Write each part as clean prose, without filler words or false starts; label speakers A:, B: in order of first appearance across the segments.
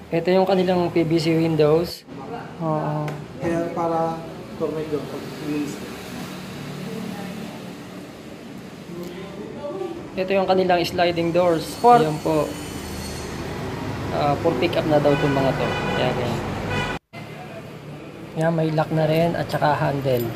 A: Ito yung kanilang PVC windows. Oo.
B: Kaya para tornado pag release.
A: Ito yung kanilang sliding doors. Ayan po. For pick up na daw itong mga to. Kaya ganyan. Yan, may lock na rin at saka handle.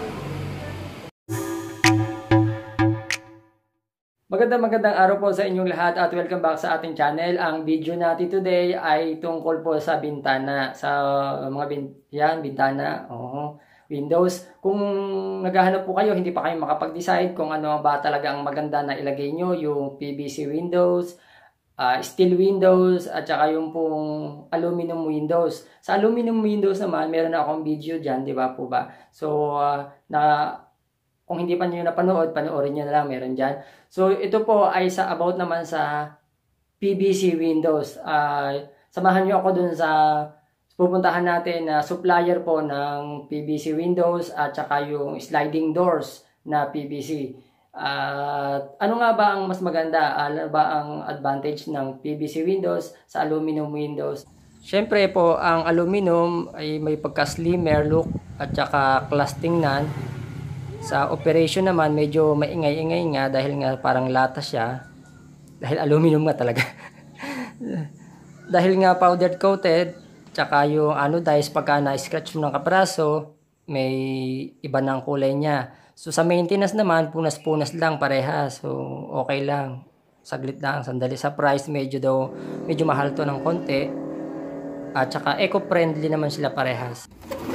A: Magandang araw po sa inyong lahat at welcome back sa ating channel. Ang video natin today ay tungkol po sa bintana. Sa mga bintana, windows. Kung naghahanap po kayo, hindi pa kayo makapag-decide kung ano ba talaga ang maganda na ilagay nyo, yung PVC windows, steel windows, at saka yung pong aluminum windows. Sa aluminum windows naman, meron na akong video dyan, di ba po ba? So, kung hindi pa nyo napanood, panoorin nyo na lang, meron dyan. So, ito po ay about naman sa PVC windows. Samahan nyo ako dun sa pupuntahan natin na supplier po ng PVC windows at saka yung sliding doors na PVC. Ano nga ba ang mas maganda? Ano ba ang advantage ng PVC windows sa aluminum windows? Siyempre po, ang aluminum ay may pagka-slimmer look at saka class tingnan. Sa operation naman, medyo maingay-ingay nga dahil nga parang lata siya. Dahil aluminum nga talaga. Dahil nga powder coated, tsaka yung anodized pagka na-scratch mo ng kapraso, may iba ng kulay niya. So sa maintenance naman, punas-punas lang parehas. So okay lang. Saglit lang, sandali. Sa price, medyo mahal to ng konti. At tsaka eco-friendly naman sila parehas.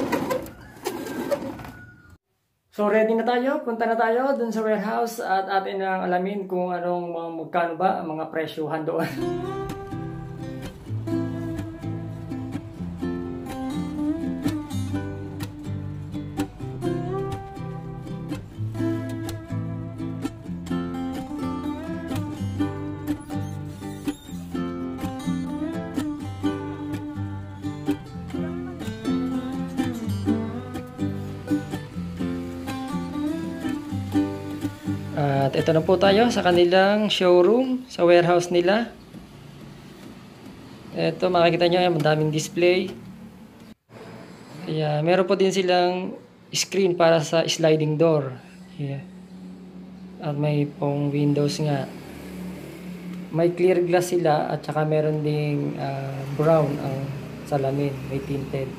A: So ready na tayo, punta na tayo dun sa warehouse at atin ang alamin kung anong magkano ba ang mga presyuhan doon. At ito na po tayo sa kanilang showroom, sa warehouse nila. Ito makikita nyo, yan, madaming display. Kaya meron po din silang screen para sa sliding door. Yeah. At may pong windows nga. May clear glass sila at saka meron ding brown ang salamin, may tinted.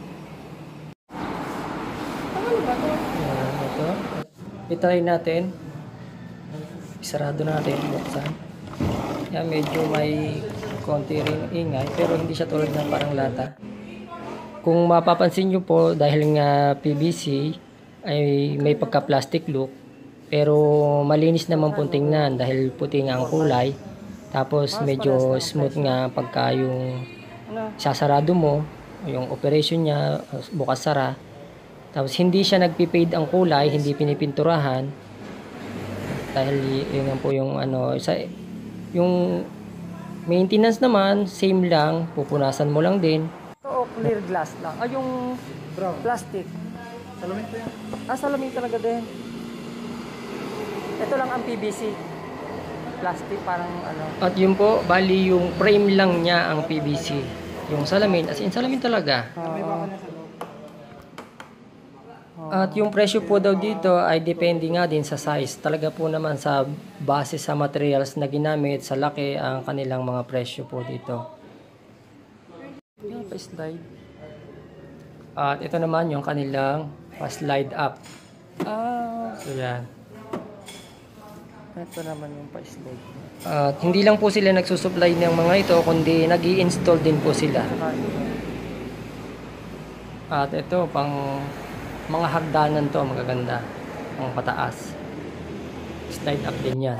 A: Ano ba ito? Ito. I-try natin. Isarado natin, buksan. Yan, medyo may konti rin ingay, pero hindi siya tulad ng parang lata. Kung mapapansin nyo po, dahil nga PVC ay may pagka-plastic look, pero malinis naman po tingnan dahil puti nga ang kulay. Tapos medyo smooth nga pagka yung sasarado mo, yung operation niya, bukas-sara. Tapos hindi siya nagpipade ang kulay, hindi pinipinturahan. Dahil yun po yung yung maintenance naman same lang, pupunasan mo lang din. Ito clear glass lang. Yung
B: Brown.
A: plastic.
B: Salamin to yan.
A: Salamin talaga din. Ito lang ang PVC. Plastic parang At yun po, bali yung frame lang niya ang PVC. Yung salamin, as in salamin talaga.
B: May baka na sa loob.
A: At yung presyo po daw dito ay depende nga din sa size. Talaga po naman sa base sa materials na ginamit, sa laki ang kanilang mga presyo po dito. Yung pa-slide. At ito naman yung kanilang pa-slide up. So yan. Ito naman yung pa-slide. At hindi lang po sila nagsusupply ng mga ito, kundi nag-i-install din po sila. At ito pang mga hagdanan to, magaganda. Ang pataas. Slide up din yan.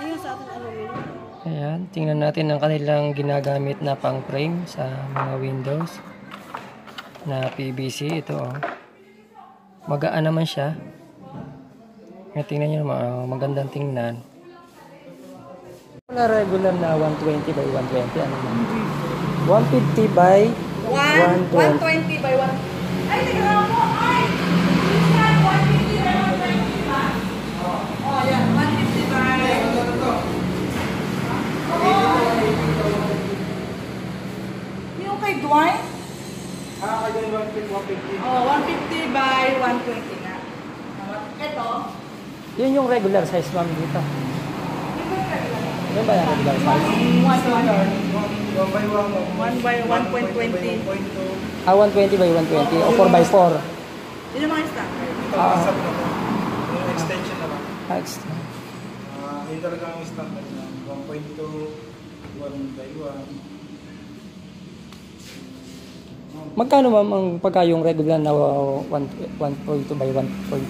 A: Ayan, tingnan natin ang kanilang ginagamit na pang frame sa mga windows na PVC. Ito magaan naman siya. Ayan, tingnan nyo, magandang tingnan. Wala regular na 120 by 120. Ano naman? 150 by 120
C: by 1. Ay, tingnan mo! Ay! Yan, 150 by 120 ba? Oh, yan. 150 by... Oo. Yung kay Dwayne?
B: Kaya 150.
C: Oh, 150 by 120 na. Ito.
A: Yun yung regular size, ma'am, dito. Yan ba yung regular size?
B: 1 by 1.
C: 1 by 1.20.
B: 1.2.
A: 120 by 120 o 4 by 4.
C: Yun yung mga standard.
B: Ito, WhatsApp na to. Yung extension na lang. Yun talaga ang standard na 1.2, 1 by 1.
A: Magkano ma'am ang pagka yung regular na 1.2 by 1.2?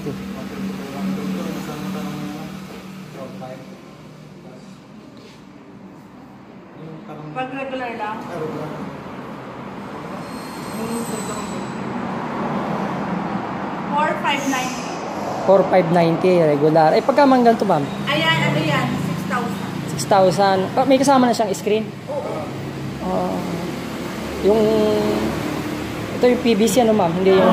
C: Pag regular lang. 4,590.
A: 4,590 regular. Eh pagka man ganito ma'am?
C: Ayan, ano yan? 6,000.
A: 6,000. May kasama na siyang screen?
C: Oo.
A: Yung ito yung PVC ano ma'am? Hindi yung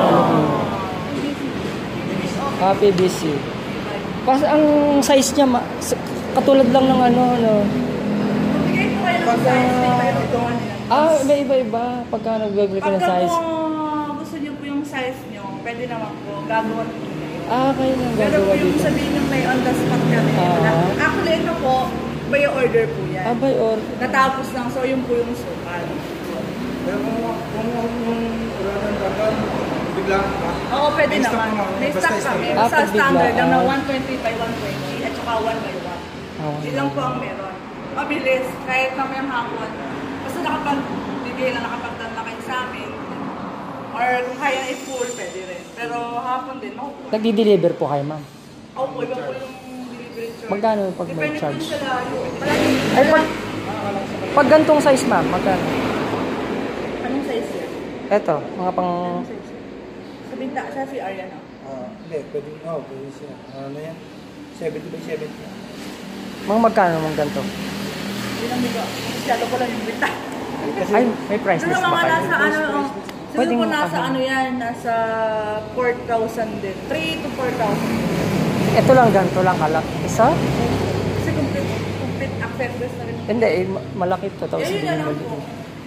A: PVC. Kasi ang size niya katulad lang ng ano.
C: Bigay po kayo ng size.
A: May iba-iba. Pagka nag-agree ka ng
C: Pagka
A: size.
C: po gusto niyo po yung size niyo, pwede naman po. Gagawa po kayo.
A: Kayo nang
C: Pero
A: gagawa
C: po yung
A: dito.
C: sabihin yung may on the spot kami. Actually, ito po, by order po yan.
A: By order.
C: Natapos lang, so yun po yung sukat.
B: Pero kung wala ng dagan, bigla ka.
C: Oo, pwede
B: May stock
C: naman.
B: naman.
C: May
B: Basta
C: stock kami.
B: stock.
C: Sa
A: Pag
C: standard
A: bigla,
C: lang na 120 by 120 at saka 1 by 1. Yun lang po ang meron. Mabilis, kahit mamayang hapon. Basta nakapag-bigay lang, nakapagdala kayo sa amin. Or kung kaya i-full, pwede rin. Pero hapon din, makukuha.
A: Nagdi-deliver po kayo ma'am?
C: Oo, iba po yung delivery charge.
A: Magkano pag may
C: Depende
A: charge?
C: po sa layo. Palagi.
A: Ay pag gantong size ma'am, magkano?
C: Anong size yan?
A: Eto, mga pang...
C: Anong size yan? Sa binta, sa CR yan, no?
B: Hindi, pwede siya. Ano yan? 70 by 70.
A: Mga magkano naman ganito?
C: Yun ang bigo. Masyado ko lang yung binta.
A: Ay, may price
C: Pero
A: list ba
C: mga
A: kayo?
C: nasa ano, siguro
A: Pwedeng
C: po nasa
A: ano.
C: ano yan, nasa 4,000 din. 3 to 4,000.
A: Ito lang ganito lang kalak. Isa?
C: Kasi complete accessories na rin.
A: Hindi, malaki to. Tapos
C: Yun na lang
A: hindi
C: po.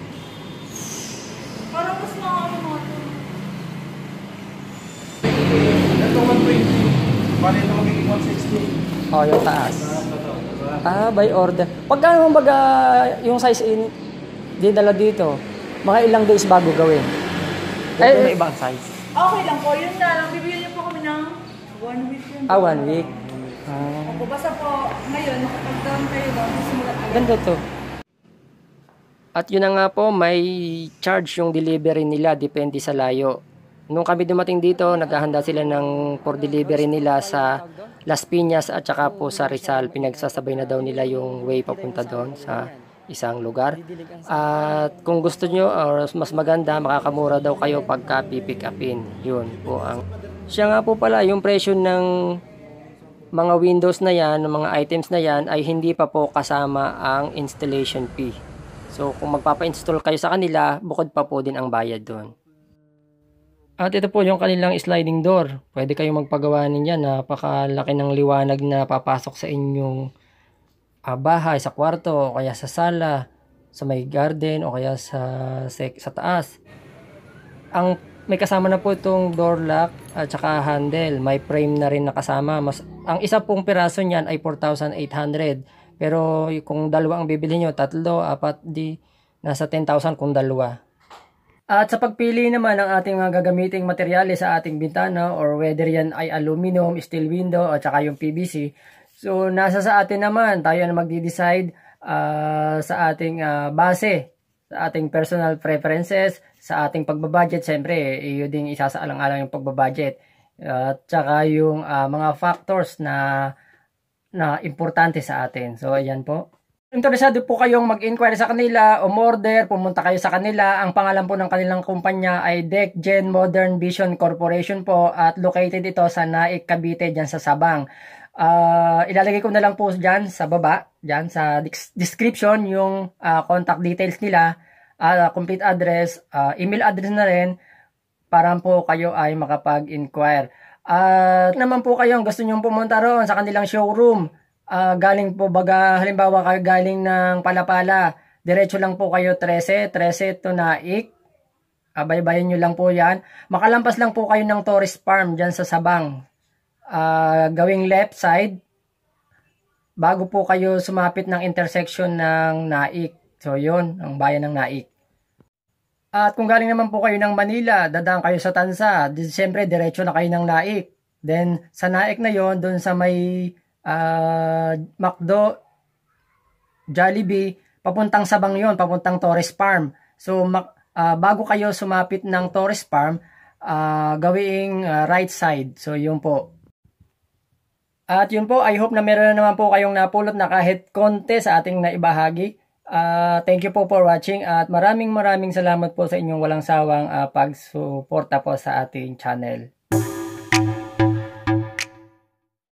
C: Parang mas mga ano mga to.
B: Ito 120. Bali ito magiging 160.
A: yung taas. By order. Pagka naman baga yung size dinala dito, mga ilang days bago gawin? May ibang size.
C: Okay lang po, yun na lang. Bibigyan niyo po kami ng 1 week yun.
A: 1 week.
C: Opo, basta po ngayon, pag-down kayo doon, simulat agad.
A: Ganda to. At yun na nga po, may charge yung delivery nila, depende sa layo. Nung kami dumating dito, naghahanda sila ng for delivery nila sa Las Piñas at saka po sa Rizal. Pinagsasabay na daw nila yung way papunta doon sa isang lugar. At kung gusto nyo or mas maganda, makakamura daw kayo pagka pipick upin. Yun po ang... Siya nga po pala, yung presyo ng mga windows na yan, ng mga items na yan, ay hindi pa po kasama ang installation fee. So kung magpapa-install kayo sa kanila, bukod pa po din ang bayad doon. At ito po yung kanilang sliding door. Pwede kayong magpagawa ninyan. Napakalaki ng liwanag na papasok sa inyong bahay, sa kwarto, o kaya sa sala, sa may garden, o kaya sa taas. May kasama na po itong door lock at saka handle. May frame na rin nakasama. Ang isa pong piraso niyan ay 4,800. Pero kung dalawa ang bibili nyo, 3, 4, nasa 10,000 kung dalawa. At sa pagpili naman ng ating mga gagamiting materyales sa ating bintana or whether yan ay aluminum, steel window at saka yung PVC. So nasa sa atin naman, tayo na magdi-decide sa ating base, sa ating personal preferences, sa ating pagbabudget. Siyempre, iyo ding isasaalang-alang yung pagbabudget. At saka yung mga factors na importante sa atin. So ayan po. Interesado po kayong mag-inquire sa kanila o order, pumunta kayo sa kanila. Ang pangalan po ng kanilang kumpanya ay DecGen Modern Vision Corporation po at located ito sa Naik, Cavite, dyan sa Sabang. Ilalagay ko na lang po dyan sa baba, dyan sa description yung contact details nila, complete address, email address na rin para po kayo ay makapag-inquire. Naman po kayong gusto nyong pumunta roon sa kanilang showroom. Galing po baga, halimbawa kayo galing ng Palapala, diretso lang po kayo 13 to Naik. Baybayin nyo lang po yan. Makalampas lang po kayo ng Torres Farm dyan sa Sabang. Gawing left side bago po kayo sumapit ng intersection ng Naik. So yun, ang bayan ng Naik. At kung galing naman po kayo ng Manila, dadaan kayo sa Tansa. Siyempre, diretso na kayo ng Naik. Then, sa Naik na yon, doon sa may McDo, Jollibee, papuntang Sabang yon, papuntang Torres Farm. So, bago kayo sumapit ng Torres Farm, gawing right side. So, yun po. At yun po, I hope na meron na naman po kayong napulot na kahit konti sa ating naibahagi. Thank you po for watching at maraming salamat po sa inyong walang sawang pagsuporta po sa ating channel.